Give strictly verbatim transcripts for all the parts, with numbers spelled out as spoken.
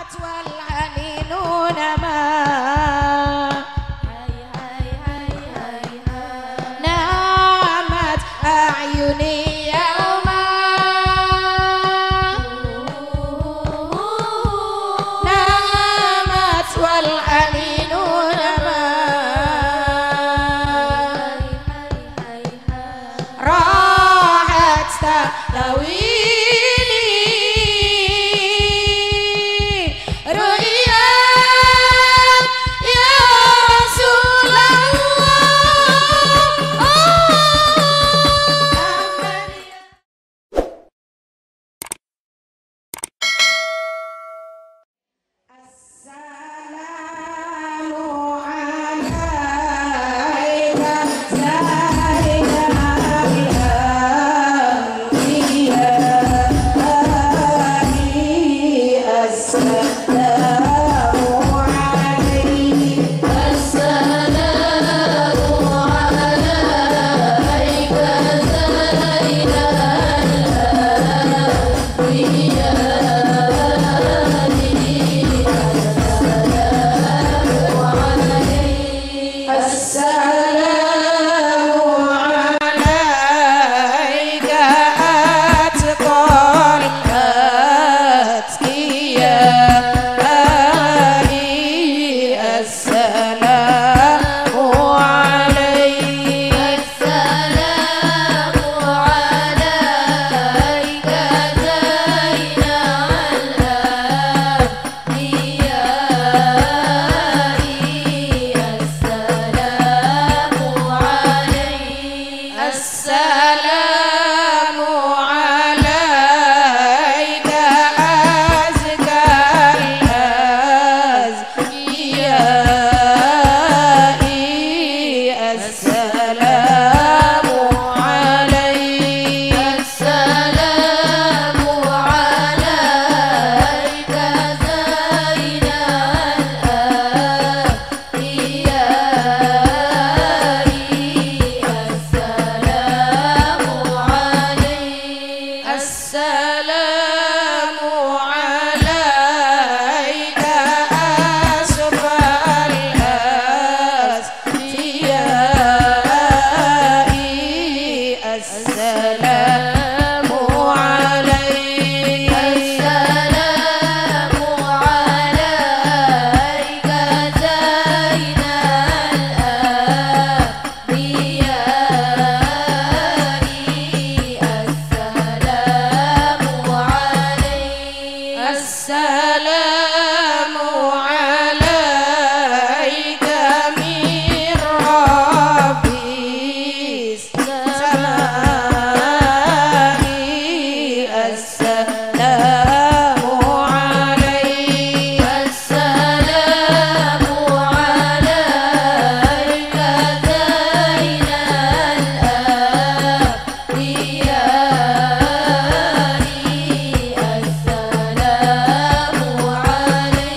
السلام عليك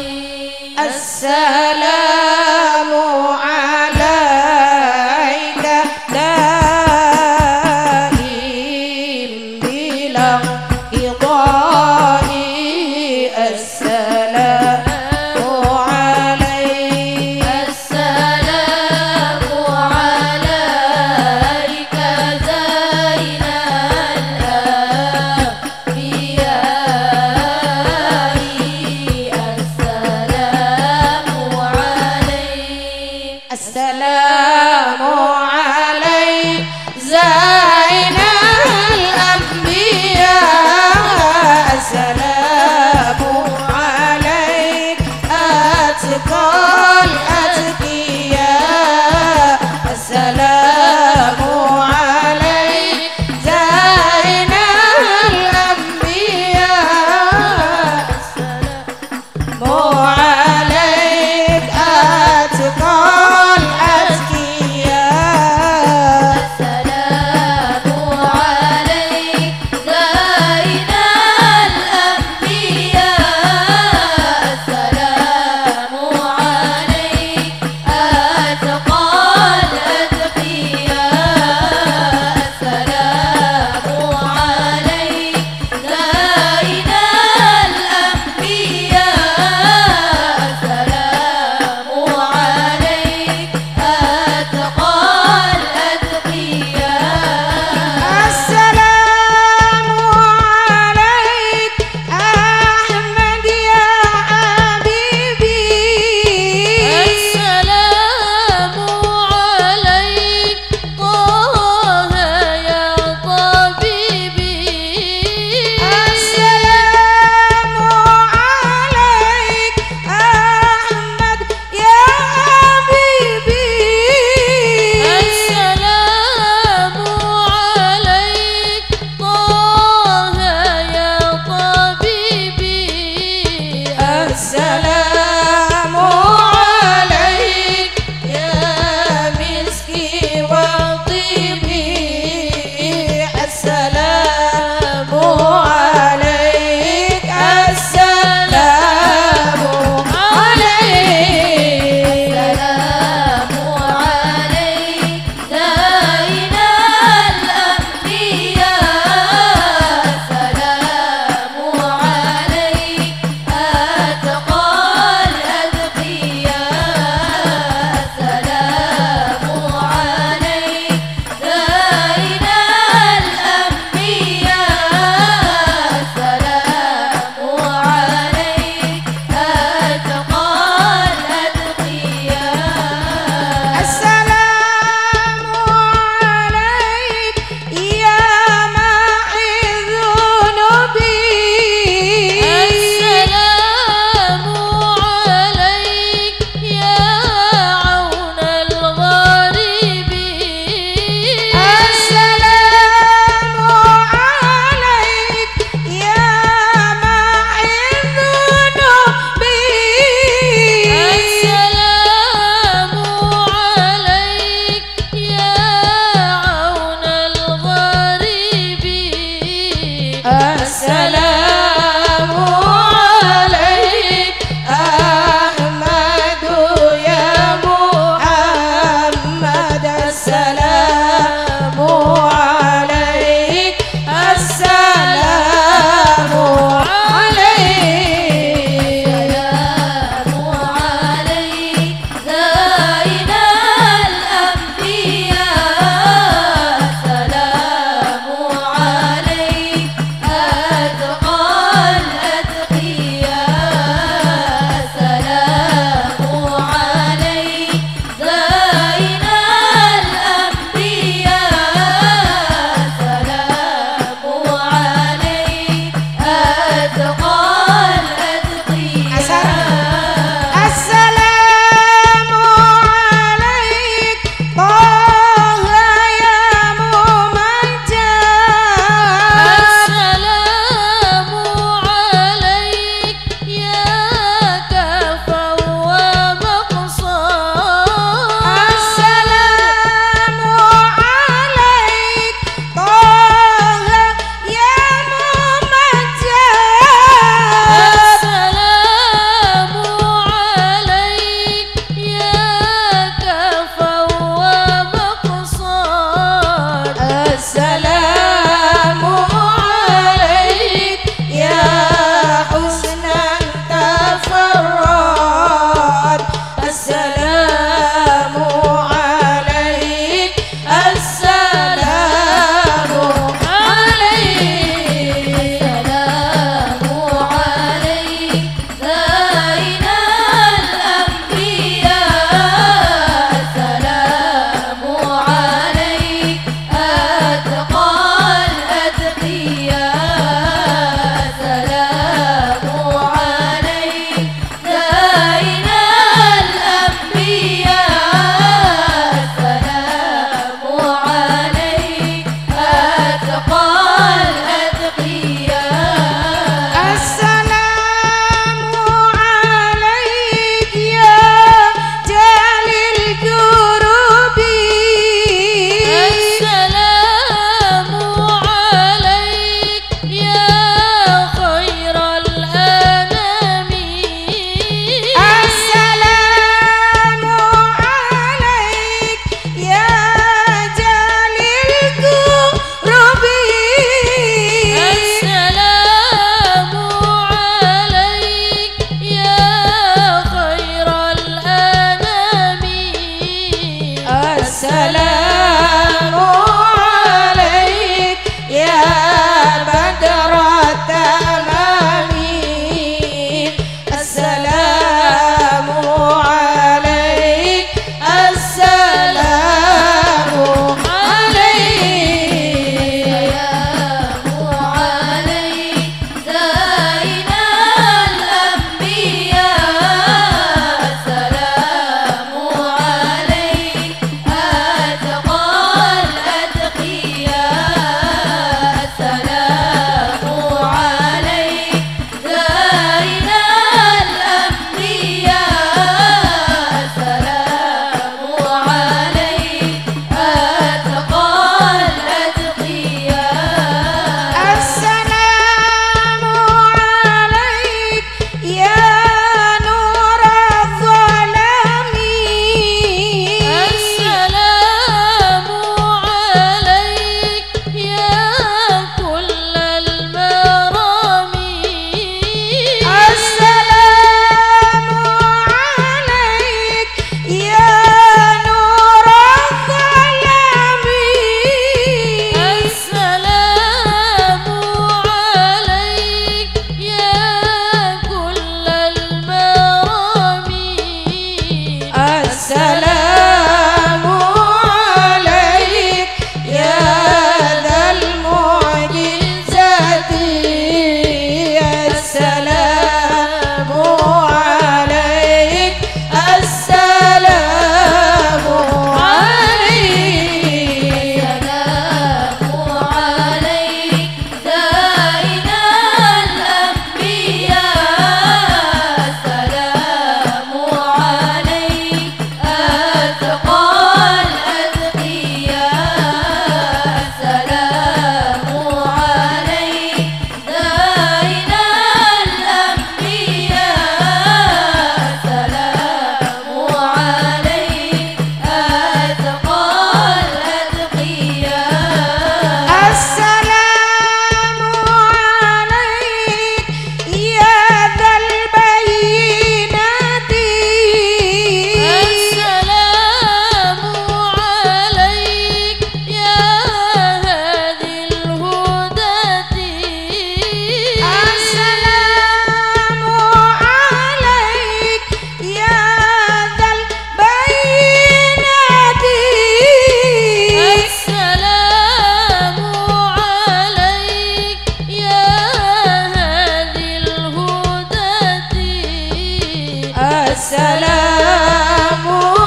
السلام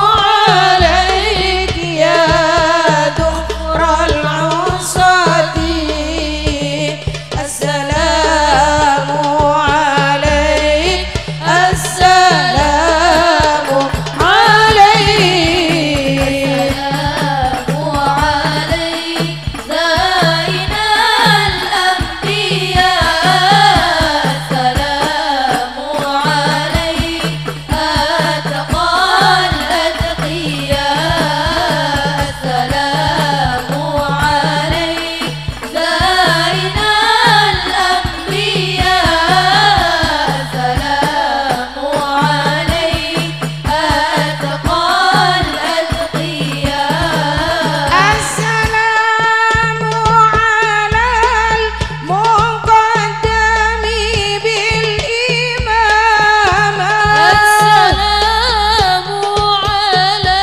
عليك يا دهر العصاة السلام عليك السلام عليك السلام عليك زين الأنبياء السلام عليك أتقى الأتقياء السلام عليك زين الأنبياء السلام عليك أتقى الأتقياء السلام على المقدم بالإمامة السلام على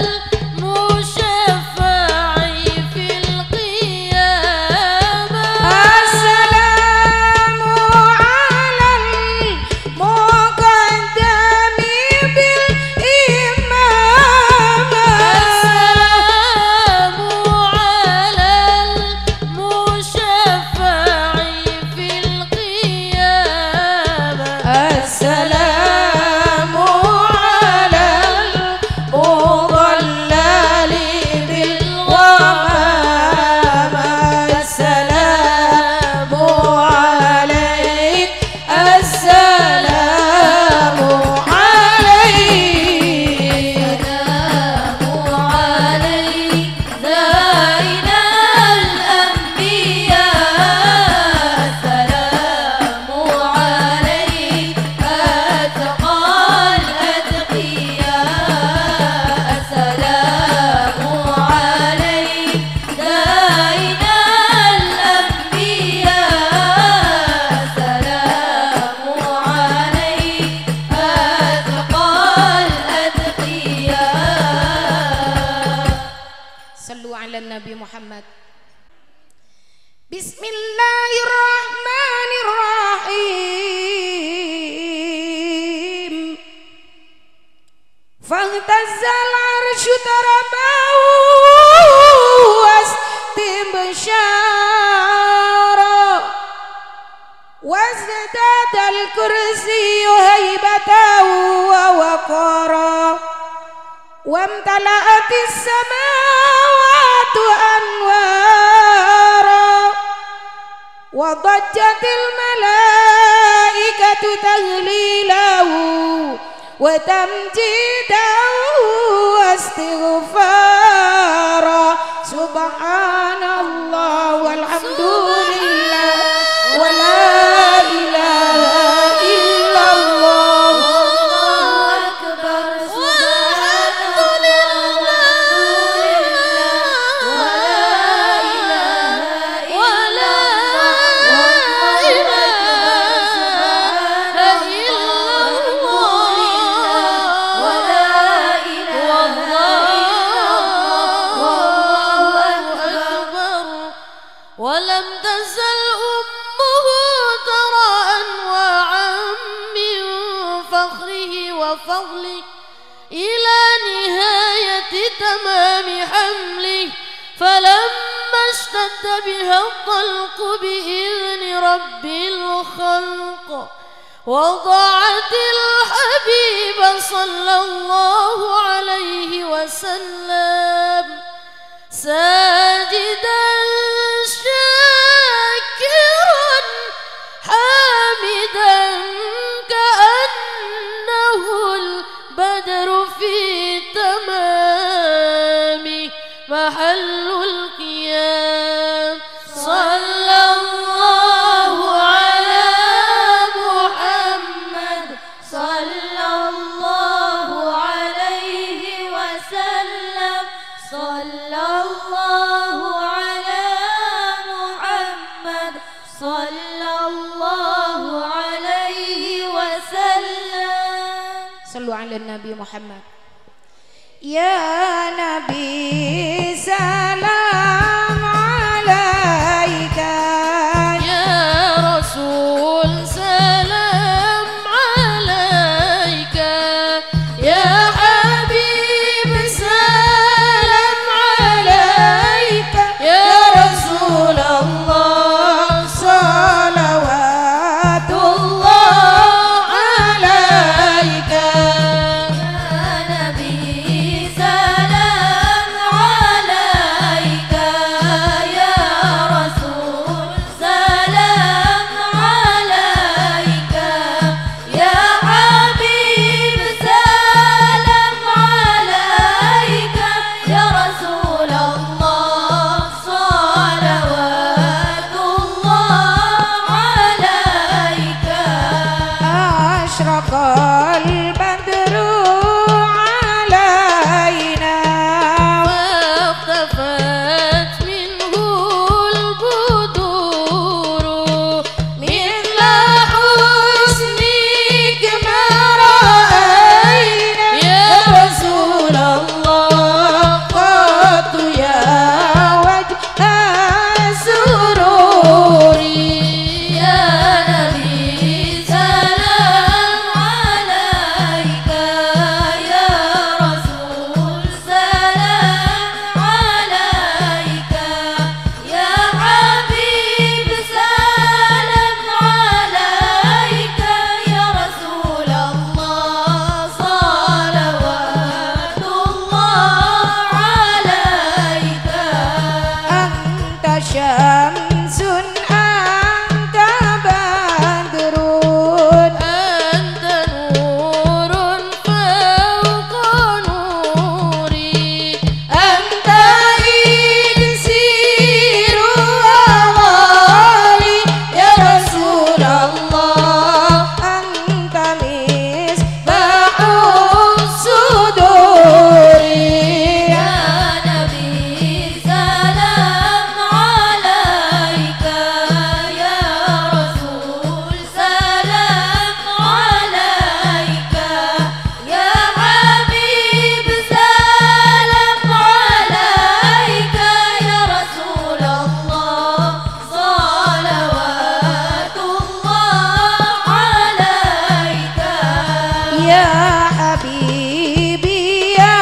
المشفع في القيامة السلام على المقدم بالإمامة السلام على المشفع في القيامة السلام على المضلل بالغمامة السلام عليك السلام عليك السلام عليك زين الأنبياء السلام عليك أتقى الأتقياء السلام عليك زين الأنبياء السلام عليك أتقى الأتقياء صلوا على النبي محمد. بسم الله الرحمن الرحيم فاهتز العرش تربه واستبشارا وازداد الكرسي هيبة ووقارا وامتلأت السماوات أنوارا وضجت الملائكة تهليلا وتمجيدا واستغفارا سبحان الله والحمد لله ولا إله إلا الله الله أكبر سبحان الله ولا إله إلا الله ولا إله ولم تزل أمه ترى أنواعا من فخره وفضله إلى نهاية تمام حمله فلما اشتد بها الطلق بإذن رب الخلق وضعت الحبيب صلى الله عليه وسلم ساجدا شاكرا حامدا كأنه البدر في تمامه محل القيام صلى الله على محمد صلى الله عليه وسلم صلى الله على محمد صلى الله عليه وسلم صلوا على النبي محمد. يا نبي سلام عليك يا رسول سلام عليك أشرق البدر علينا واختفت منه البدور مثل حسنك ما رأينا يا رسول الله قط يا وجه سروري يا نبي سلام عليك يا رسول سلام عليك يا حبيب سلام عليك يا رسول الله صلوات الله عليك أنت شمس أنت بدر أنت نور فوق نوري أنت إكسير وغالي يا رسول الله أنت مصباح الصدور يا نبي سلام عليك يا رسول سلام عليك يا حبيب سلام عليك يا رسول الله صلوات الله عليك يا حبيبي يا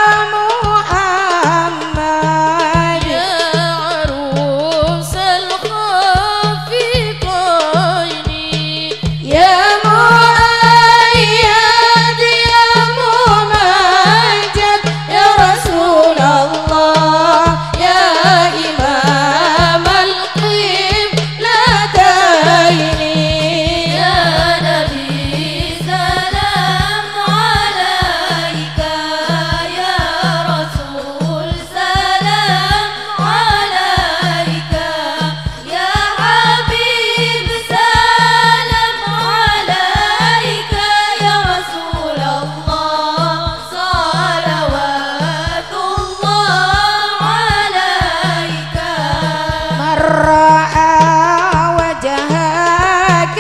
محمد يا عروس الخافقين يا مؤيد يا ممجد يا رسول الله يا إمام القبلتين يا نبي سلام عليك يا رسول سلام عليك يا حبيب سلام عليك يا رسول الله صلوات الله عليك من رأى وجهك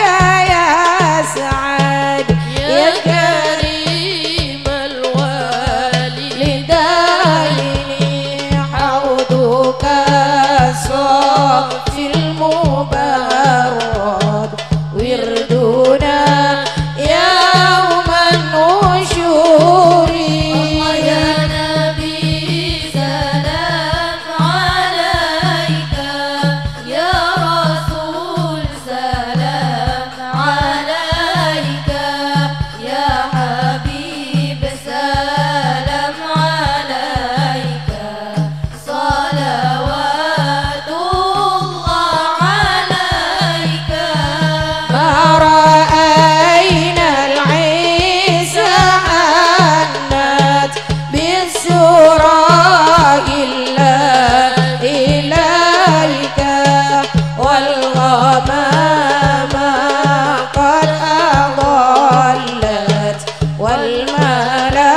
يسعد يا كريم الوالي لدايني حوضك الصافي المبرد وردنا يوم النشور يا نبي سلام عليك يا رسول سلام عليك يا حبيب سلام عليك صلوات الله عليك ما رأينا العيسى حنت بالسرى إلا إليك والغمام قد أضلت والملا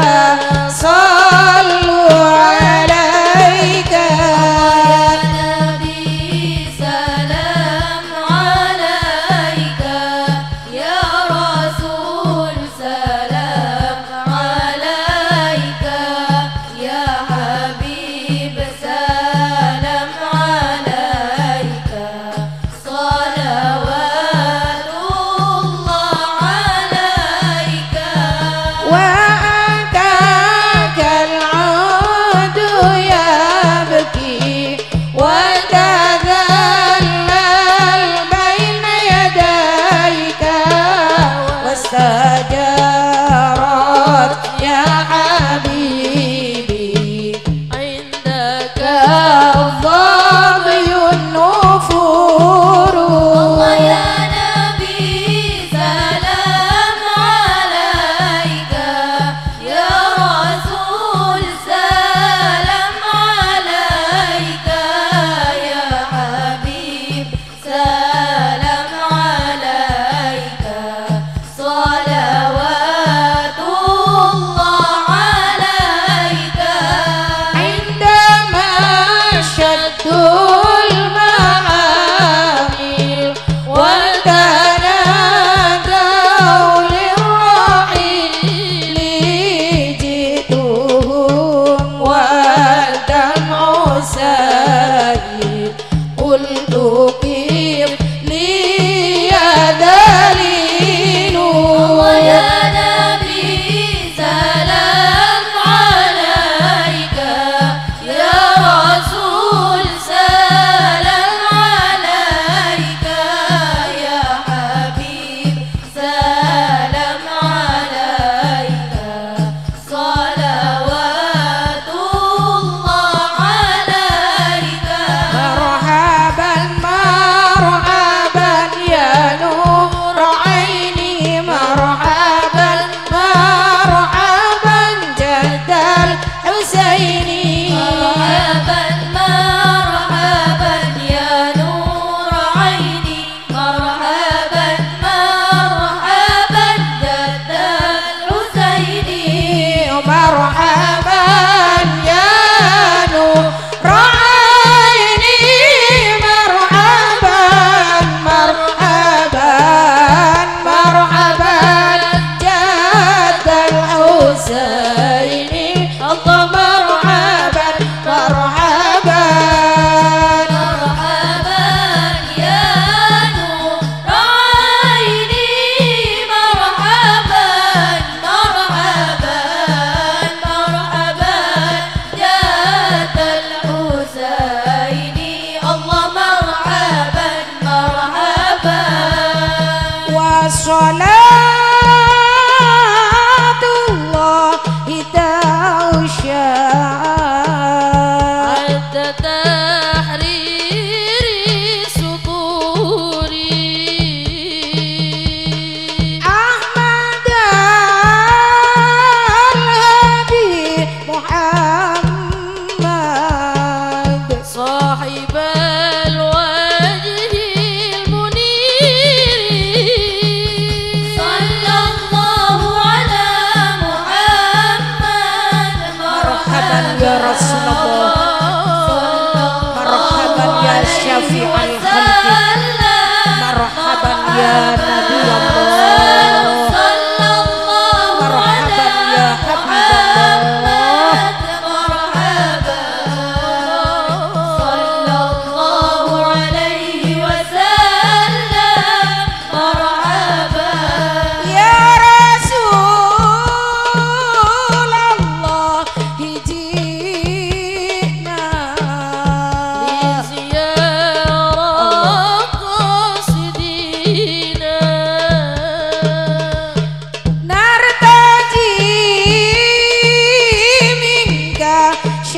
صلوا عليك يا نبي سلام عليك يا رسول سلام عليك يا حبيب سلام عليك صلوات الله عليك وأتاك العود يبكي وتذلل بين يديك واستجارت يا حبيبي عندك الظبي النفور يا نبي سلام عليك يا رسول سلام عليك يا حبيب سلام عليك صلاة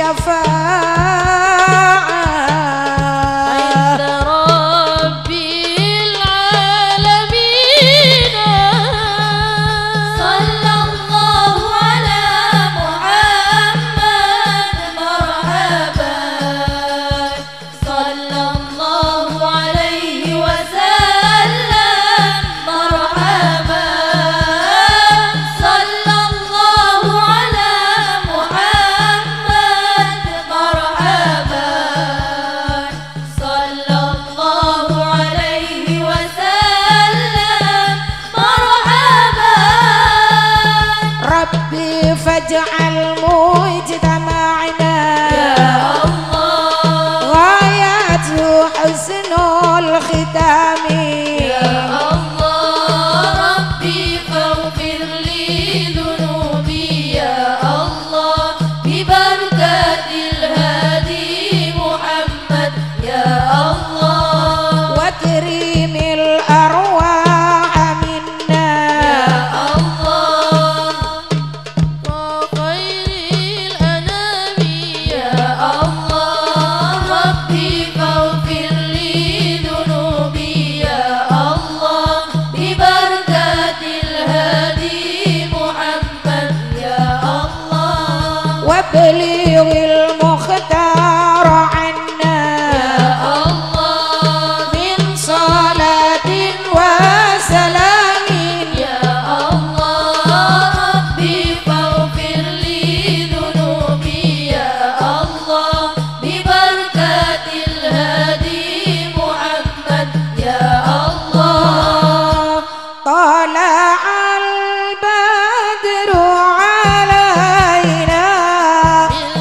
الشفاعة عند رب العالمين. صلى الله على محمد مرحبا، صلى الله عليه وسلم مرحبا، صلى الله على محمد مرحبا، صلى الله عليه وسلم مرحبا. ربي فاجعل مجتمعنا يا الله غايته حسن الختام. يا الله ربي فاغفر لي ذنوبي يا الله ببركة الهادي محمد يا الله. وكريم الأرواح منا يا الله وخير الأنام يا الله ربي فاغفر لي ذنوبي يا الله ببركة الهادي محمد يا الله. وابلغ المختار عنا يا الله من صلاة وسلام. يا الله ربي فاغفر لي ذنوبي يا الله ببركة الهادي محمد يا الله. طلع البدر علينا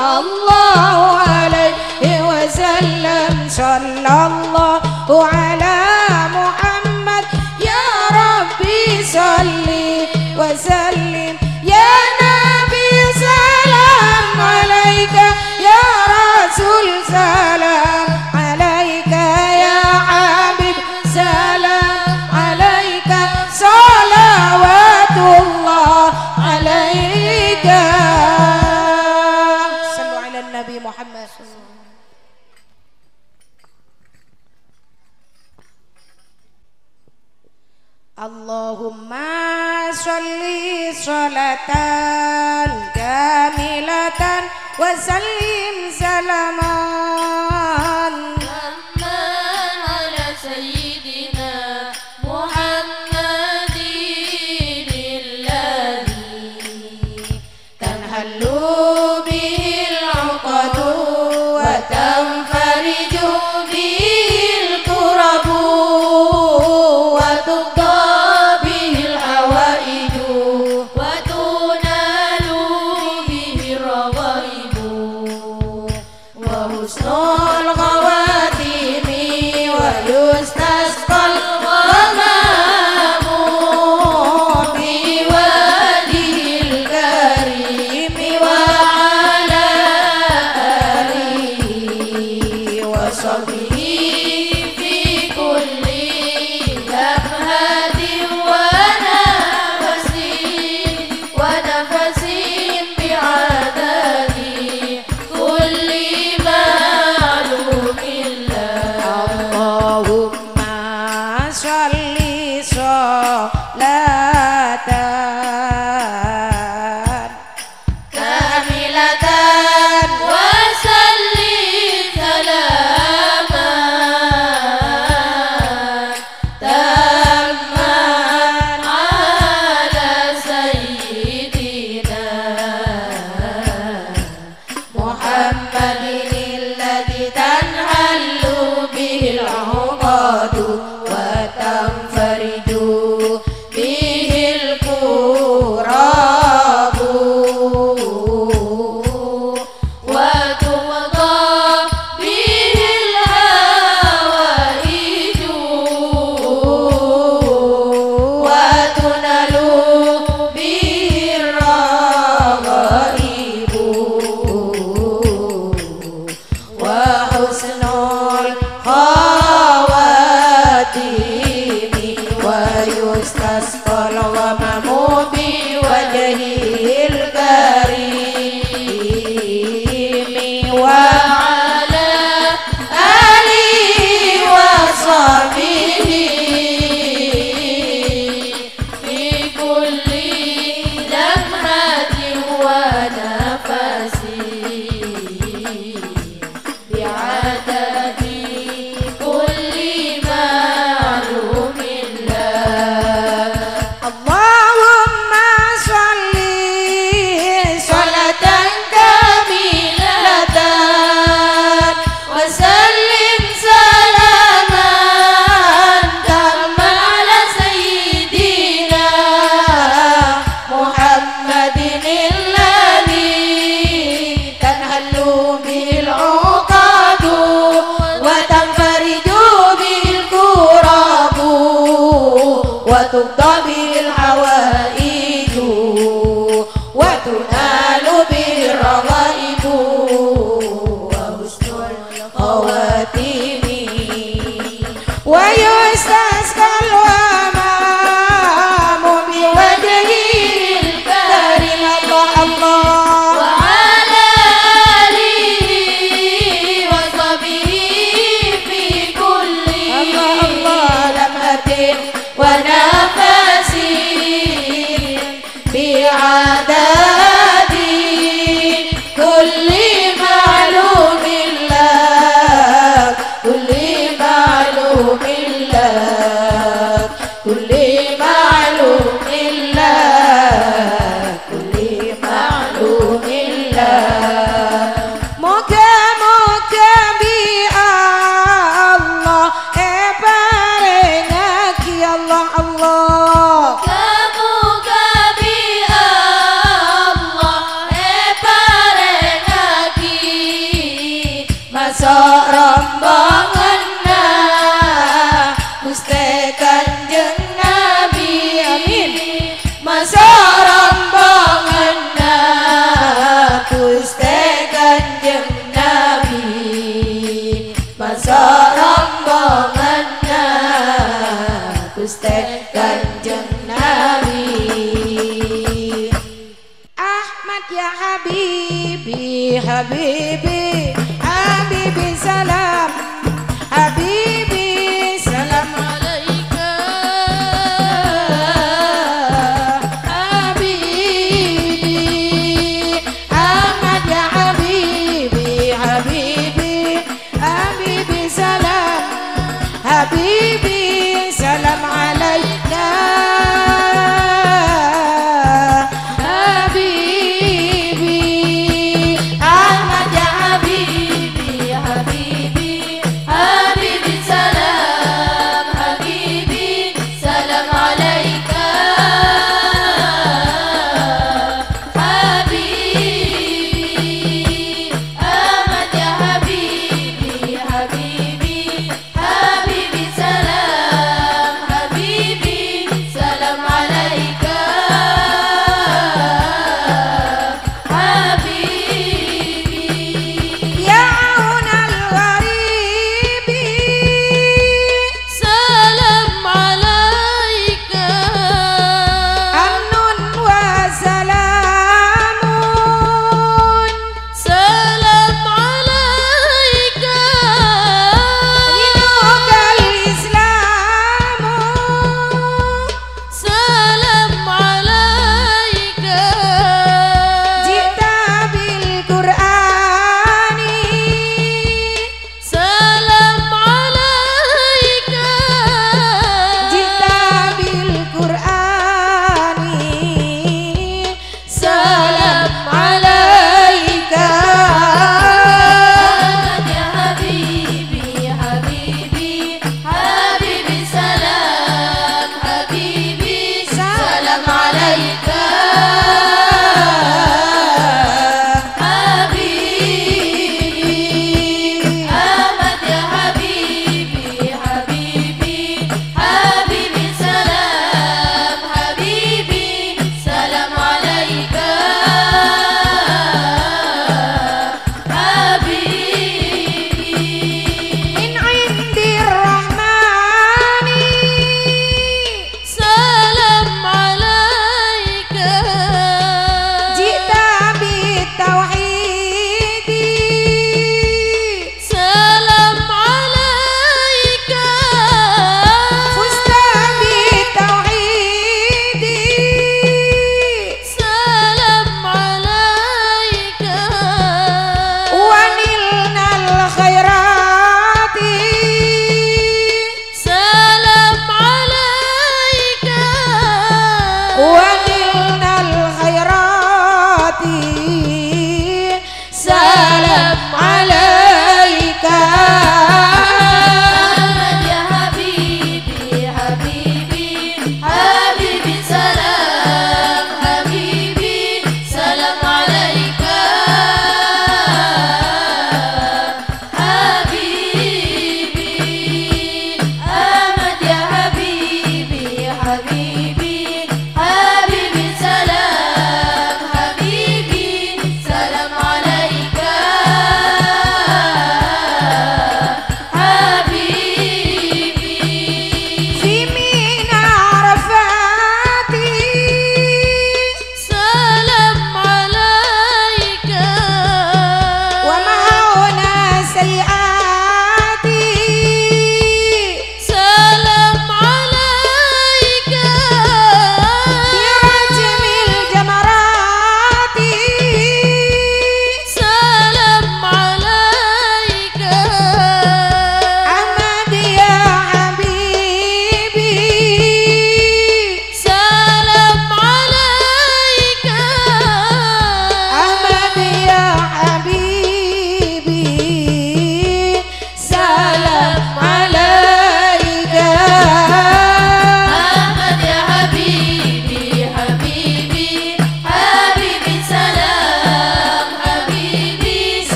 الله عليه وسلم صلى الله على محمد يا ربي صل وسلم يا نبي سلام عليك يا رسول سلام عليك يا حبيب سلام عليك صلوات الله عليك صلوا على النبي محمد. Allahumma sholli sholatan kamilatan wa sallim salaman ala sayyidina Muhammadin alladhi tanhallu bihil 'uqadu wa tanfariju bihil kurabu wa tuqda Salatan kamilatan kanjeng Nabi masa rombonganna Gusti kanjeng Nabi. Ahmad ya Habibi, Habibi, Habibi salam, Habibi salam alaika, Habibi. Ahmad ya Habibi, Habibi, Habibi salam, Habibi salam alaika,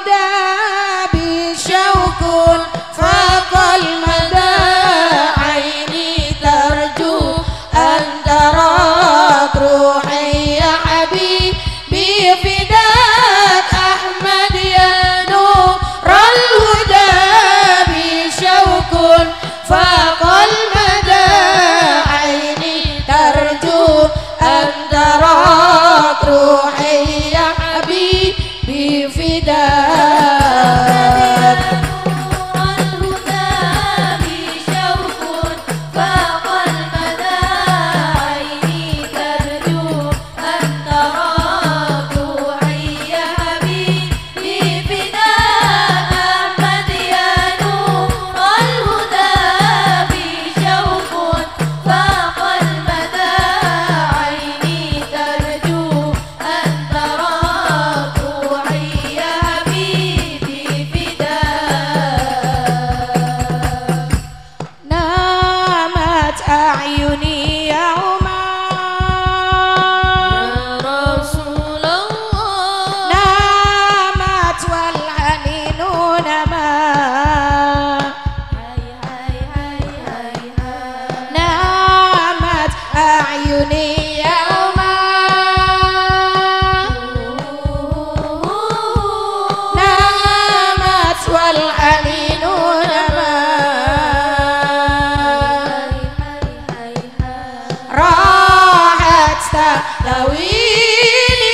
الهدى بشوق فاق المدى عيني ترجو أن تراك روحي يا حبيبي فداك أحمد يا نور الهدى بشوق فاق المدى عيني ترجو أن تراك روحي يا حبيبي فداك أعيني يوما يا رسول الله نامت والحنين نما نامت أعيني يوما نامت والحنين نما تستهويني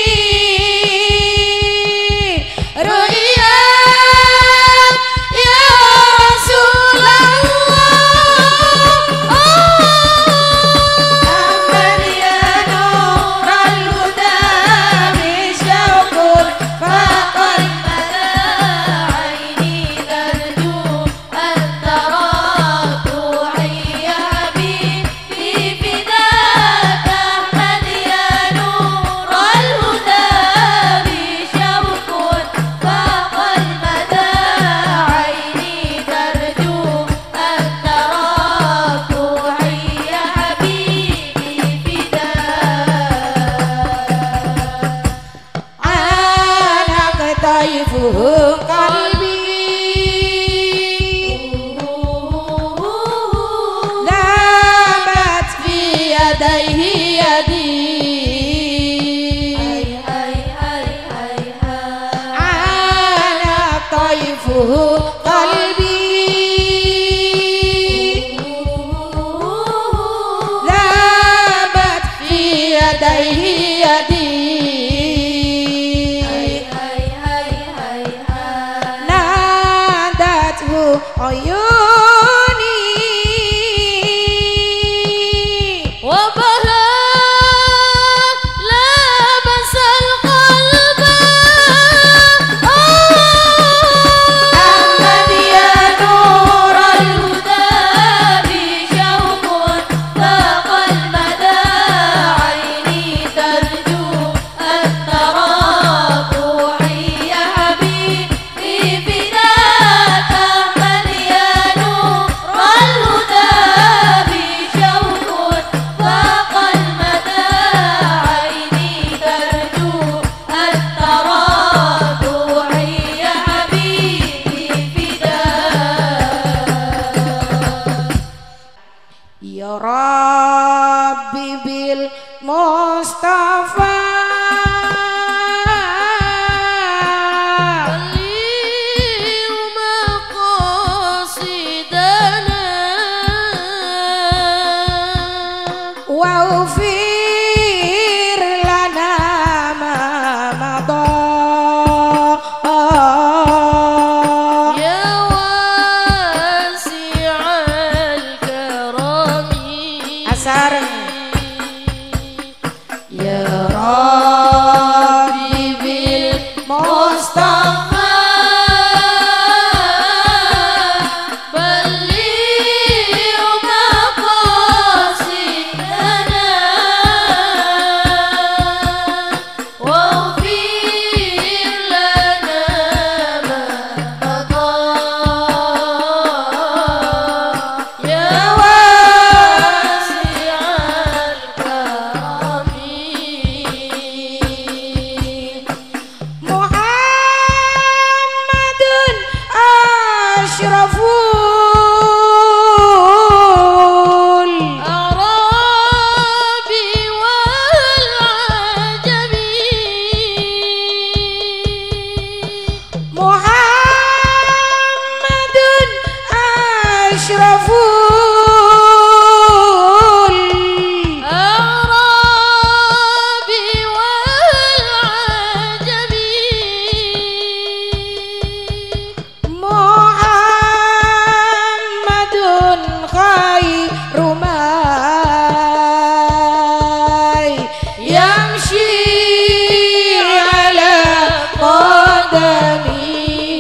رؤياك يا رسول الله أحمد يا نور الهدى بشوق فاق المدى عيني ترجو أن تراك روحي يا حبيبي فداك أحمد يا نور الهدى بشوق فاق المدى عيني ترجو أن تراك روحي يا حبيبي فداك عانق طيفه ذابت في يديه يدي عانق طيفه قلبي ذابت في يديه يدي نادته عيوني وبها لبس القلب أحمد يا نور الهدى بشوق فاق المدى عيني ترجو أن تراك روحي يا حبيبي فداك أحمد يا نور الهدى بشوق فاق المدى عيني ترجو أن تراك روحي يا حبيبي فداك يا ربي بالمصطفى بلغ مقاصدنا واغفر لنا ما مضى يا واسع الكرم أسار يا ربي بالمصطفى بلغ مقاصدنا واغفر لنا ما مضى يا واسع الكرم أشرف الأعراب والعجم محمد أشرف الأعراب والعجم محمد خير ما يمشي على قدمي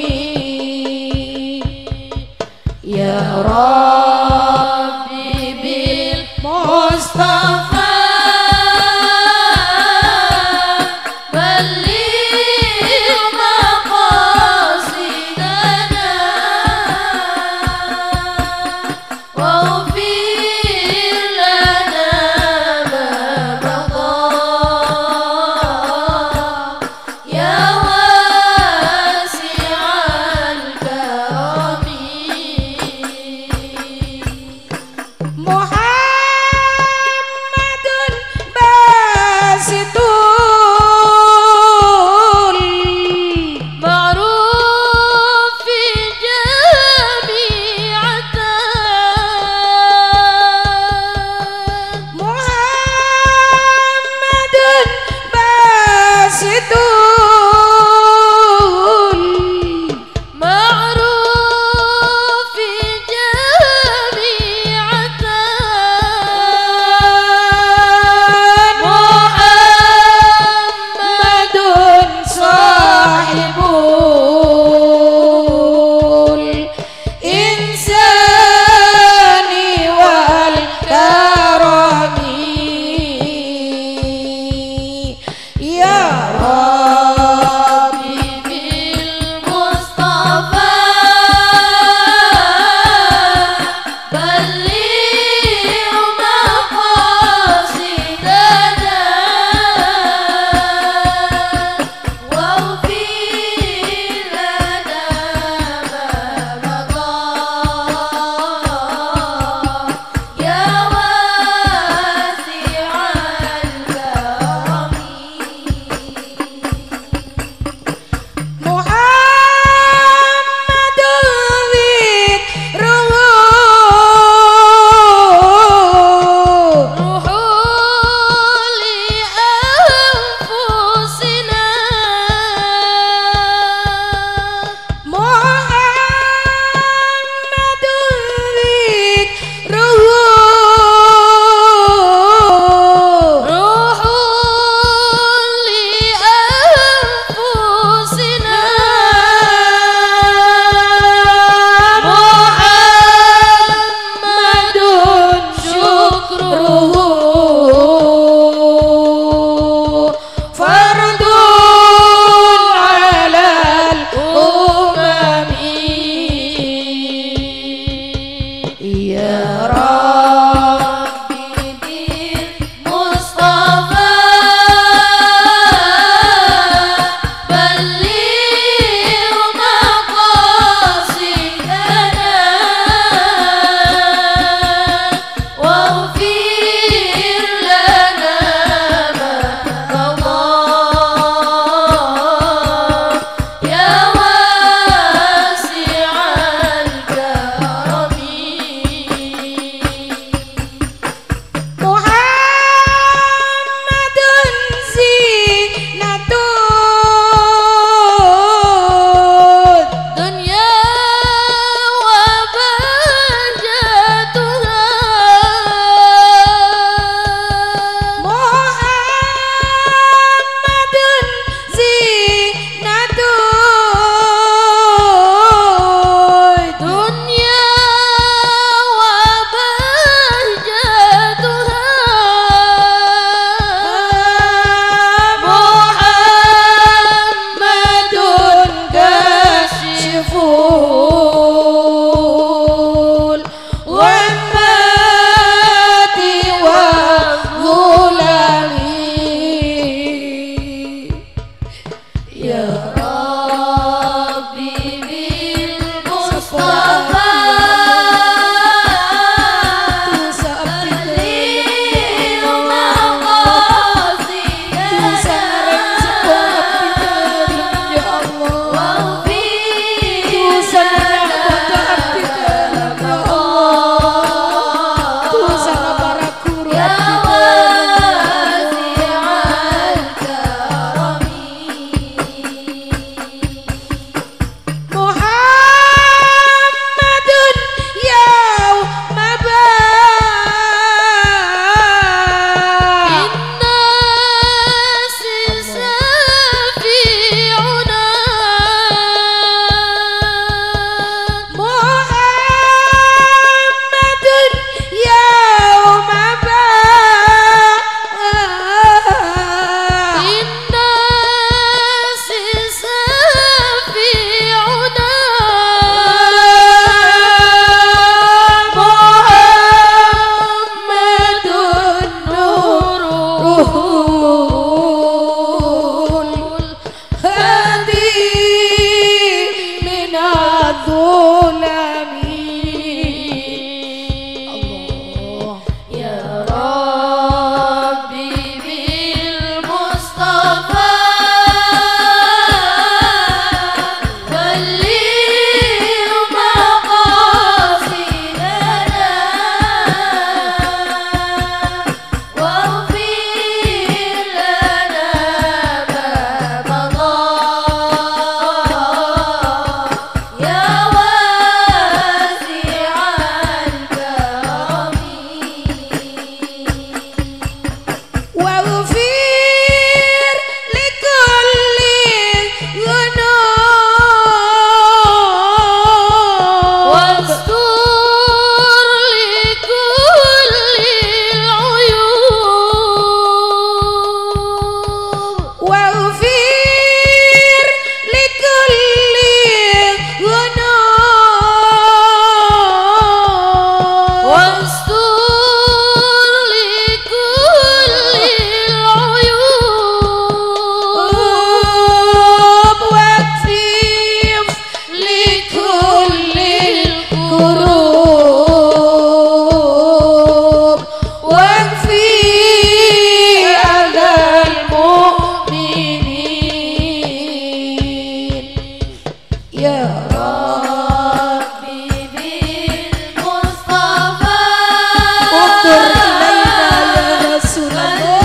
Ya Rabbi bil Mustafa Undur ilaina ya Rasulullah.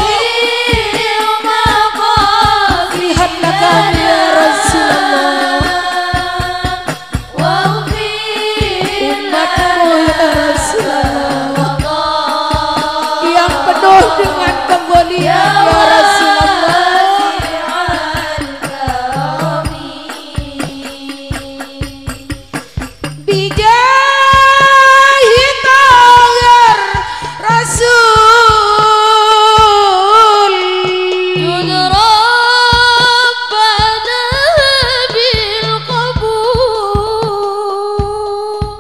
Lihatlah kami ya Rasulullah, umatmu ya Rasulullah, yang penuh dengan kebolian ya Rasulullah. Bijahi Tayyar Rasul Rabbana bil qabul.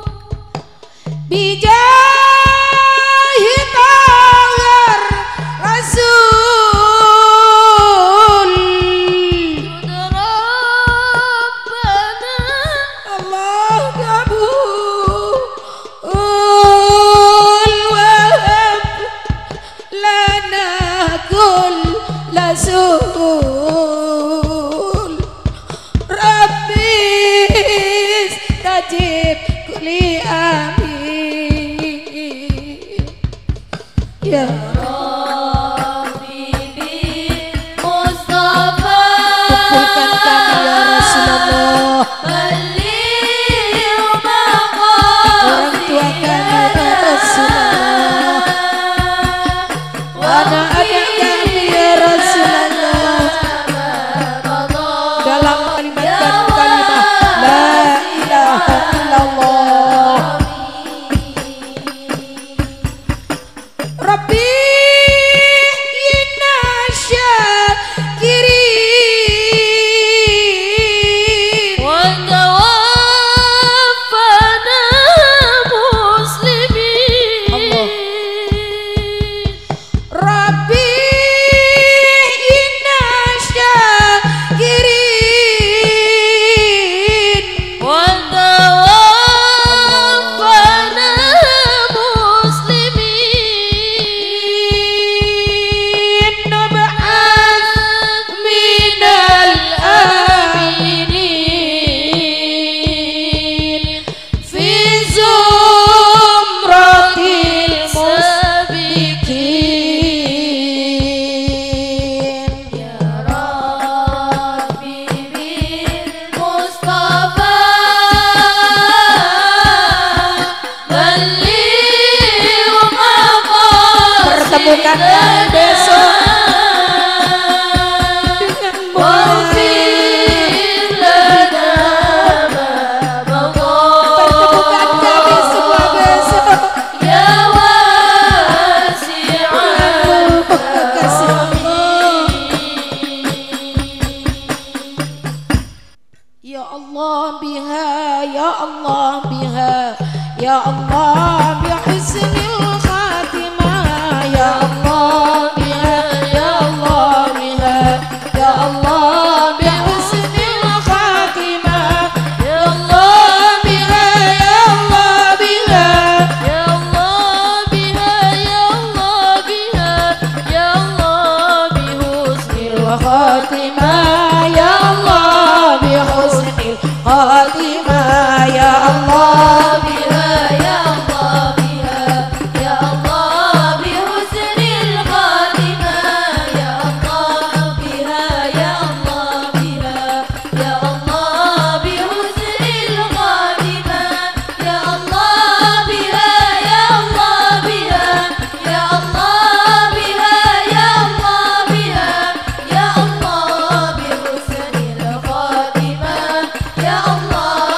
Bijahi Tayyar Rasul Rabbana Allah Kabul wahab lana kull sul Rabbi istajib kulli amin. Ya Rabbi bil Mustafa kumpulkan kami ya Rasulullah, Balligh orang tua kami ya Rasulullah, anak-anak kami ya Rasulullah, dalam kalimat dan kalimat la ilaha illallah. Rabbi inna syakirin wa tawaffana muslimin. Rabbi inna syakirin Wa tawaffana muslimin. nab'ath minal aminin fi zumratil musbiqin. Ya Rabbi bil Mustafa Balligh Pertemukan kami besok dengan Waghfir lana ma madha. Pertemukan kami semua besok Ya wasi'al kekasih Allah. Ya Allah biha, ya Allah biha, ya Allah bi husnil khatimah. Ya Allah biha, ya Allah biha, ya Allah bi husnil khatimah. Ya Allah biha, ya Allah biha, Ya Allah biha, ya Allah biha, ya Allah bi husnil khatimah. Ya Allah bi husnil khatimah. Ya Allah biha, ya Allah biha, ya Allah bi husnil khatimah. Ya Allah biha, ya Allah biha, ya Allah bi husnil khatimah. Ya Allah biha, ya Allah biha, ya Allah biha, ya Allah biha, ya Allah bi husnil khatimah. Ya Allah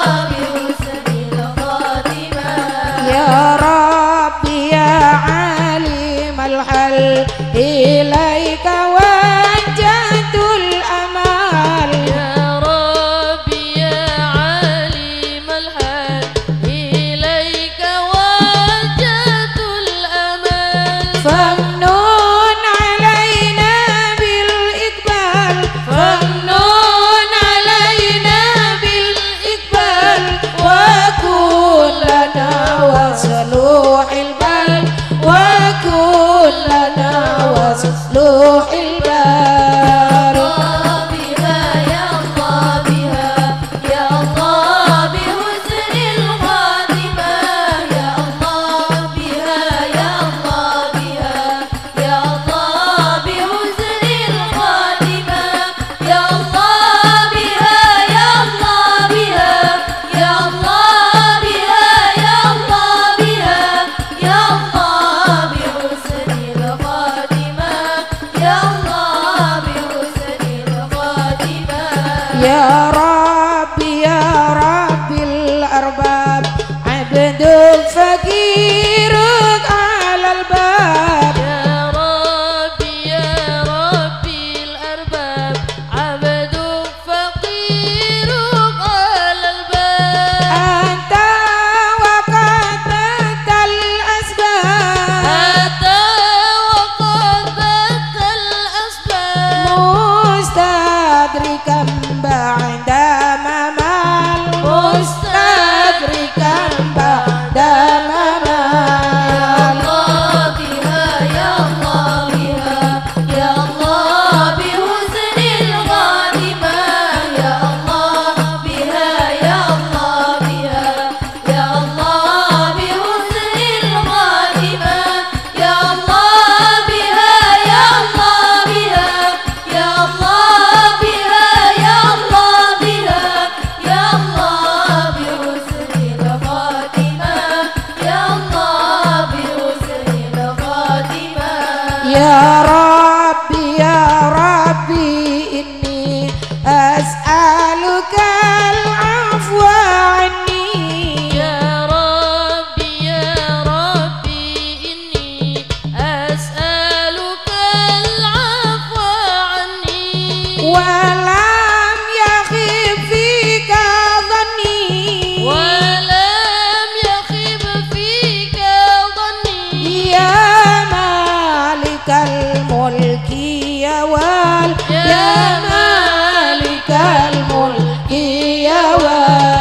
Ya Rabbi ya Rabbi inni as'aluka al-afwa anni. Ya Rabbi ya Rabbi inni as'aluka al-'afwa anni. Walam yakhib fika dhanni. Walam yakhib fika dhanni. Ya malikal mulki ya wal. Ya malikal mulki ya wal.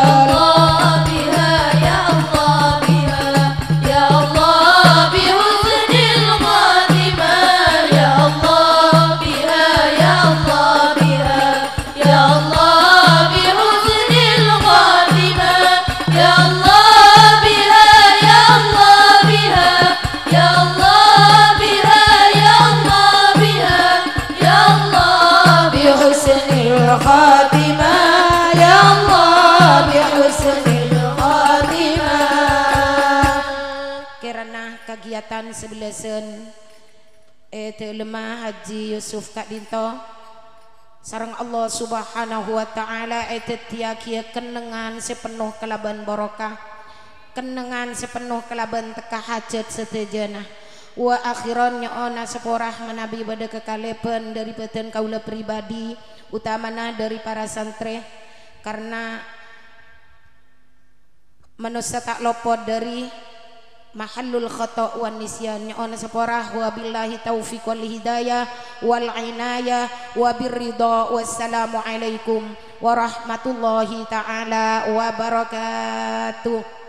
Khatimah ya Allah bi husnil khatimah. Karena kegiatan sebelasan itu lemah Haji Yusuf Kak Dinto sareng Allah Subhanahu wa taala itu tiakia kenengan sepenuh kelaban barokah, kenengan sepenuh kelaban teka hajat setejana. Wa akhirannya ona seporah menabi pada kekalepan dari beten kaula pribadi utamana dari para santri karena manusia tak lopot dari mahallul khata' wan nisyan ona seporah wa billahi taufiq wal hidayah wal inayah wa birridha. Wassalamu alaikum warahmatullahi taala wabarakatuh.